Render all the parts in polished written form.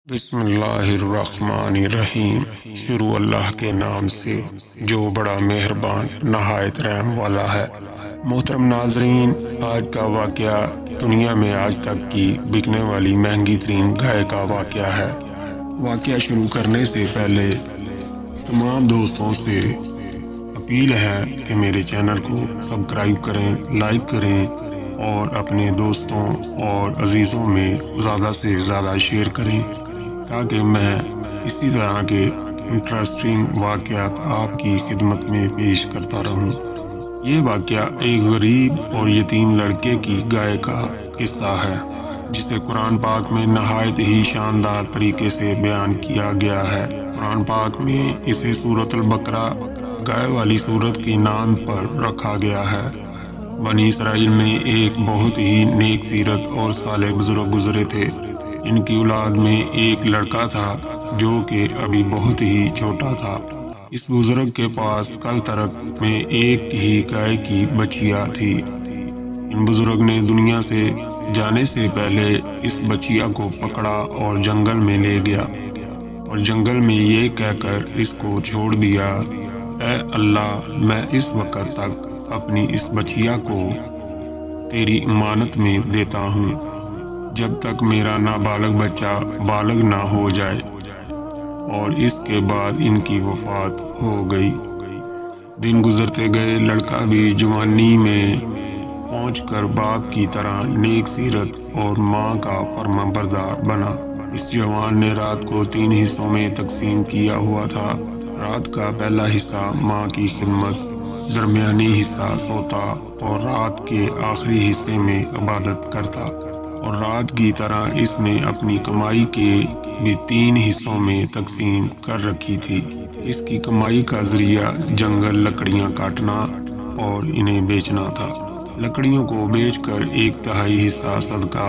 بسم اللہ الرحمن الرحیم۔ شروع اللہ کے نام سے جو بڑا مہربان نہایت رحم والا ہے۔ محترم ناظرین، آج کا واقعہ دنیا میں آج تک کی بکنے والی مہنگی ترین گائے کا واقعہ ہے۔ واقعہ شروع کرنے سے پہلے تمام دوستوں سے اپیل ہے کہ میرے چینل کو سبسکرائب کریں، لائک کریں اور اپنے دوستوں اور عزیزوں میں زیادہ سے زیادہ شیئر کریں تاکہ میں اسی طرح کے انٹرسٹنگ واقعات آپ کی خدمت میں پیش کرتا رہوں۔ یہ واقعہ ایک غریب اور یتیم لڑکے کی گائے کا قصہ ہے جسے قرآن پاک میں نہایت ہی شاندار طریقے سے بیان کیا گیا ہے۔ قرآن پاک میں اسے سورۃ البقرہ گائے والی سورت کی نام پر رکھا گیا ہے۔ بنی اسرائیل میں ایک بہت ہی نیک سیرت اور صالح بزرگ گزرے تھے۔ ان کی اولاد میں ایک لڑکا تھا جو کہ ابھی بہت ہی چھوٹا تھا۔ اس بزرگ کے پاس کل ترک میں ایک ہی گائے کی بچیا تھی۔ ان بزرگ نے دنیا سے جانے سے پہلے اس بچیا کو پکڑا اور جنگل میں لے گیا اور جنگل میں یہ کہہ کر اس کو چھوڑ دیا، اے اللہ، میں اس وقت تک اپنی اس بچیا کو تیری امانت میں دیتا ہوں جب تک میرا نابالغ بچہ بالغ نہ ہو جائے، اور اس کے بعد ان کی وفات ہو گئی۔ دن گزرتے گئے، لڑکا بھی جوانی میں پہنچ کر باپ کی طرح نیک سیرت اور ماں کا فرما بردار بنا۔ اس جوان نے رات کو 3 حصوں میں تقسیم کیا ہوا تھا۔ رات کا پہلا حصہ ماں کی خدمت، درمیانی حصہ سوتا اور رات کے آخری حصے میں عبادت کرتا، اور رات کی طرح اس نے اپنی کمائی کے بھی 3 حصوں میں تقسیم کر رکھی تھی۔ اس کی کمائی کا ذریعہ جنگل لکڑیاں کاٹنا اور انہیں بیچنا تھا۔ لکڑیوں کو بیچ کر 1/3 حصہ صدقہ،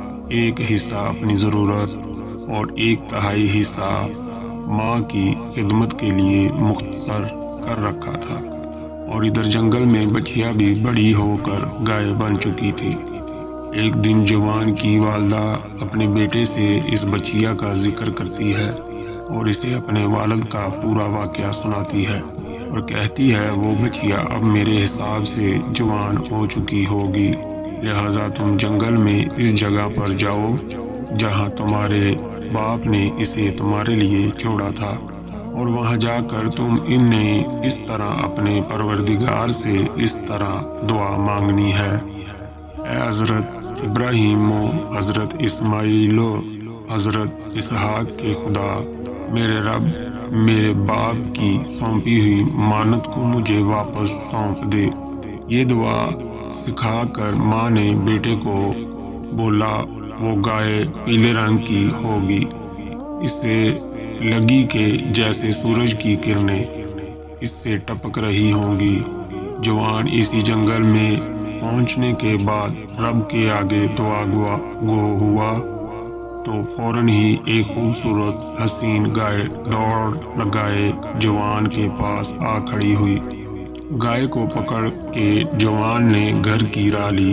1 حصہ اپنی ضرورت اور 1/3 حصہ ماں کی خدمت کے لیے مختصر کر رکھا تھا۔ اور ادھر جنگل میں بچیا بھی بڑی ہو کر گائے بن چکی تھی۔ ایک دن جوان کی والدہ اپنے بیٹے سے اس بچیا کا ذکر کرتی ہے اور اسے اپنے والد کا پورا واقعہ سناتی ہے اور کہتی ہے، وہ بچیا اب میرے حساب سے جوان ہو چکی ہوگی، لہٰذا تم جنگل میں اس جگہ پر جاؤ جہاں تمہارے باپ نے اسے تمہارے لیے چھوڑا تھا، اور وہاں جا کر تم انہیں اس طرح اپنے پروردگار سے اس طرح دعا مانگنی ہے، اے حضرت ابراہیم و حضرت اسماعیل و حضرت اسحاق کے خدا، میرے رب، میرے باپ کی سونپی ہوئی امانت کو مجھے واپس سونپ دے۔ یہ دعا سکھا کر ماں نے بیٹے کو بولا، وہ گائے پیلے رنگ کی ہوگی، اس سے لگی کہ جیسے سورج کی کرنیں اس سے ٹپک رہی ہوں گی۔ جوان اسی جنگل میں پہنچنے کے بعد رب کے آگے دعا گو ہوا تو فوراً ہی ایک خوبصورت حسین گائے دوڑ لگائے جوان کے پاس آ کھڑی ہوئی۔ گائے کو پکڑ کے جوان نے گھر کی راہ لی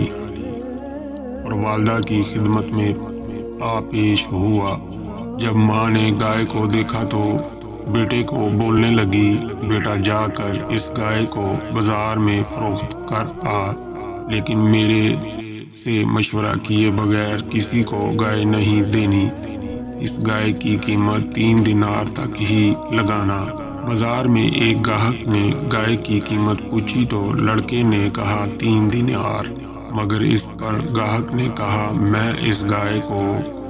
اور والدہ کی خدمت میں پیش ہوا۔ جب ماں نے گائے کو دیکھا تو بیٹے کو بولنے لگی، بیٹا جا کر اس گائے کو بازار میں فروخت کر آ، لیکن میرے سے مشورہ کیے بغیر کسی کو گائے نہیں دینی۔ اس گائے کی قیمت 3 دینار تک ہی لگانا۔ بازار میں ایک گاہک نے گائے کی قیمت پوچھی تو لڑکے نے کہا 3 دینار، مگر اس پر گاہک نے کہا، میں اس گائے کو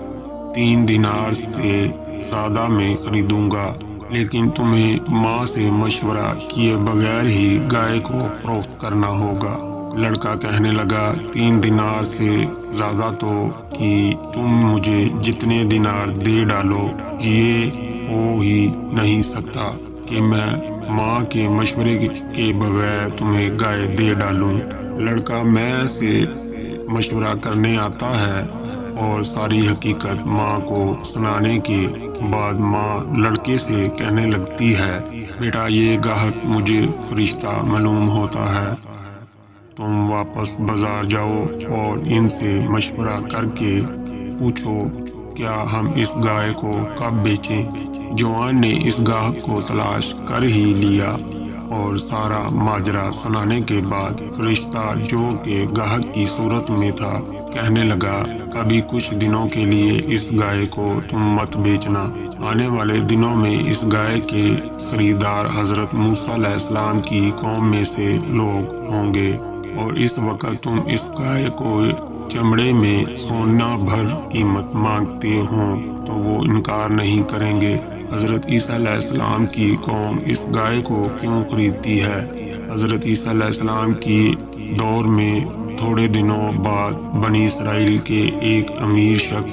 3 دینار سے زیادہ میں خریدوں گا، لیکن تمہیں ماں سے مشورہ کیے بغیر ہی گائے کو فروخت کرنا ہوگا۔ لڑکا کہنے لگا، 3 دینار سے زیادہ تو کہ تم مجھے جتنے دینار دے ڈالو یہ ہو ہی نہیں سکتا کہ میں ماں کے مشورے کے بغیر تمہیں گائے دے ڈالوں۔ لڑکا میں سے مشورہ کرنے آتا ہے اور ساری حقیقت ماں کو سنانے کے بعد ماں لڑکے سے کہنے لگتی ہے، بیٹا یہ گاہک مجھے فرشتہ معلوم ہوتا ہے، تم واپس بازار جاؤ اور ان سے مشورہ کر کے پوچھو کیا ہم اس گائے کو کب بیچیں؟ جوان نے اس گاہک کو تلاش کر ہی لیا اور سارا ماجرا سنانے کے بعد فرشتہ جو کہ گاہک کی صورت میں تھا کہنے لگا، ابھی کچھ دنوں کے لیے اس گائے کو تم مت بیچنا، آنے والے دنوں میں اس گائے کے خریدار حضرت موسیٰ علیہ السلام کی قوم میں سے لوگ ہوں گے، اور اس وقت تم اس گائے کو چمڑے میں سونا بھر قیمت مانگتے ہوں تو وہ انکار نہیں کریں گے۔ حضرت عیسیٰ علیہ السلام کی قوم اس گائے کو کیوں خریدتی ہے؟ حضرت عیسیٰ علیہ السلام کی دور میں تھوڑے دنوں بعد بنی اسرائیل کے ایک امیر شخص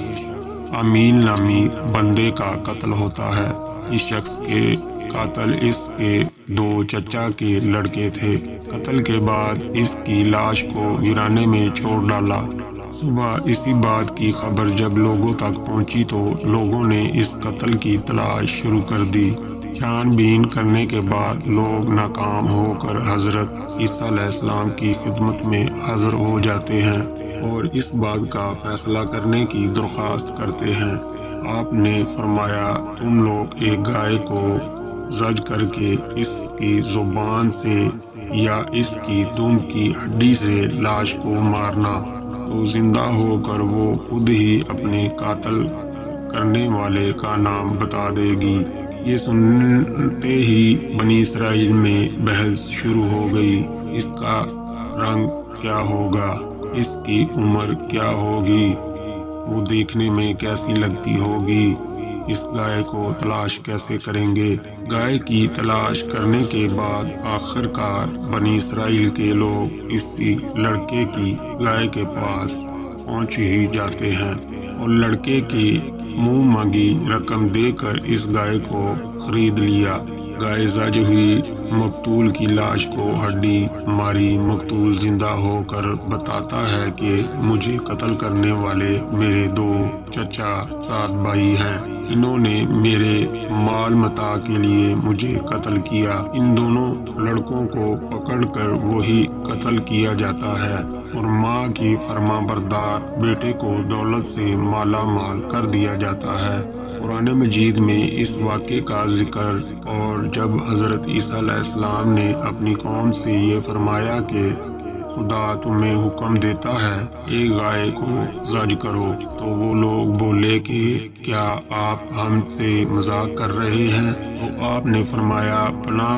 امیل نامی بندے کا قتل ہوتا ہے۔ اس شخص کے قاتل اس کے 2 چچا کے لڑکے تھے۔ قتل کے بعد اس کی لاش کو ویرانے میں چھوڑ ڈالا۔ صبح اسی بات کی خبر جب لوگوں تک پہنچی تو لوگوں نے اس قتل کی تلاش شروع کر دی۔ چھان بین کرنے کے بعد لوگ ناکام ہو کر حضرت عیسیٰ علیہ السلام کی خدمت میں حاضر ہو جاتے ہیں اور اس بات کا فیصلہ کرنے کی درخواست کرتے ہیں۔ آپ نے فرمایا، تم لوگ ایک گائے کو ذبح کر کے اس کی زبان سے یا اس کی دم کی ہڈی سے لاش کو مارنا، تو زندہ ہو کر وہ خود ہی اپنے قتل کرنے والے کا نام بتا دے گی۔ یہ سنتے ہی بنی اسرائیل میں بحث شروع ہو گئی، اس کا رنگ کیا ہوگا، اس کی عمر کیا ہوگی، وہ دیکھنے میں کیسی لگتی ہوگی، اس گائے کو تلاش کیسے کریں گے۔ گائے کی تلاش کرنے کے بعد آخر کار بنی اسرائیل کے لوگ اسی لڑکے کی گائے کے پاس پہنچ ہی جاتے ہیں اور لڑکے کی منہ مانگی رقم دے کر اس گائے کو خرید لیا۔ گائے ذبح ہوئی، مقتول کی لاش کو ہڈی ماری، مقتول زندہ ہو کر بتاتا ہے کہ مجھے قتل کرنے والے میرے 2 چچا 7 بھائی ہیں، انہوں نے میرے مال متاع کے لیے مجھے قتل کیا۔ ان دونوں لڑکوں کو پکڑ کر وہی قتل کیا جاتا ہے اور ماں کی فرما بردار بیٹے کو دولت سے مالا مال کر دیا جاتا ہے۔ قرآن مجید میں اس واقعے کا ذکر، اور جب حضرت عیسیٰ علیہ السلام نے اپنی قوم سے یہ فرمایا کہ خدا تمہیں حکم دیتا ہے ایک گائے کو ذبح کرو، تو وہ لوگ بولے کہ کیا آپ ہم سے مذاق کر رہے ہیں؟ تو آپ نے فرمایا، پناہ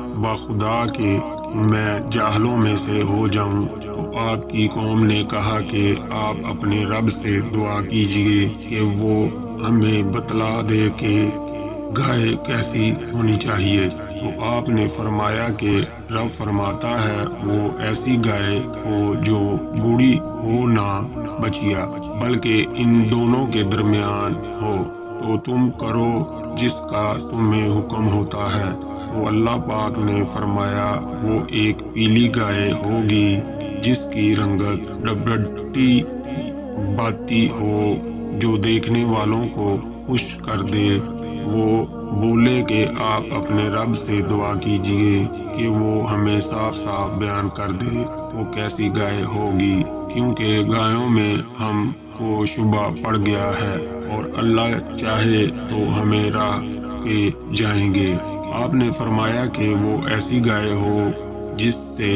بخدا کہ میں جاہلوں میں سے ہو جاؤں۔ تو آپ کی قوم نے کہا کہ آپ اپنے رب سے دعا کیجئے کہ وہ ہمیں بتلا دے کہ گائے کیسی ہونی چاہیے۔ تو آپ نے فرمایا کہ رب فرماتا ہے وہ ایسی گائے ہو جو بوڑھی ہو نہ بچیا، بلکہ ان دونوں کے درمیان ہو، تو تم کرو جس کا تمہیں حکم ہوتا ہے۔ تو اللہ پاک نے فرمایا، وہ ایک پیلی گائے ہوگی جس کی رنگت ربڑتی باتی ہو، جو دیکھنے والوں کو خوش کر دے۔ وہ بولے کہ آپ اپنے رب سے دعا کیجئے کہ وہ ہمیں صاف صاف بیان کر دے وہ کیسی گائے ہوگی، کیونکہ گایوں میں ہم کو شبہ پڑ گیا ہے اور اللہ چاہے تو ہمیں راہ پہ جائیں گے۔ آپ نے فرمایا کہ وہ ایسی گائے ہو جس سے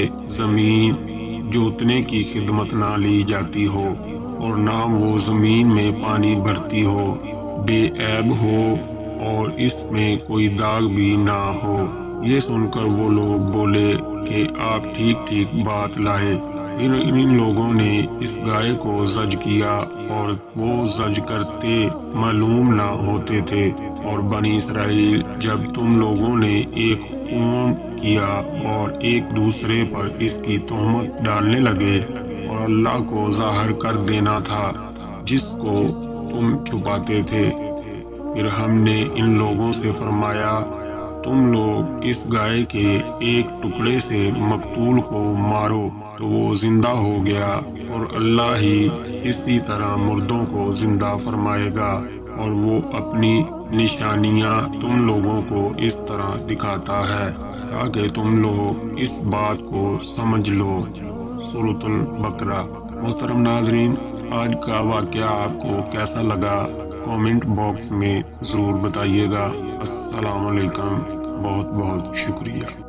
زمین جوتنے کی خدمت نہ لی جاتی ہو اور نہ وہ زمین میں پانی بھرتی ہو، بے عیب ہو اور اس میں کوئی داغ بھی نہ ہو۔ یہ سن کر وہ لوگ بولے کہ آپ ٹھیک ٹھیک بات لائے۔ ان لوگوں نے اس گائے کو ذبح کیا اور وہ ذبح کرتے معلوم نہ ہوتے تھے، اور بنی اسرائیل جب تم لوگوں نے ایک خون کیا اور ایک دوسرے پر اس کی تہمت ڈالنے لگے اور اللہ کو ظاہر کر دینا تھا جس کو تم چھپاتے تھے، پھر ہم نے ان لوگوں سے فرمایا تم لوگ اس گائے کے ایک ٹکڑے سے مقتول کو مارو، تو وہ زندہ ہو گیا، اور اللہ ہی اسی طرح مردوں کو زندہ فرمائے گا، اور وہ اپنی نشانیاں تم لوگوں کو اس طرح دکھاتا ہے تاکہ تم لوگ اس بات کو سمجھ لو۔ سورۃ البقرہ۔ محترم ناظرین، آج کا واقعہ آپ کو کیسا لگا؟ کامنٹ باکس میں ضرور بتائیے گا۔ السلام علیکم، بہت بہت شکریہ۔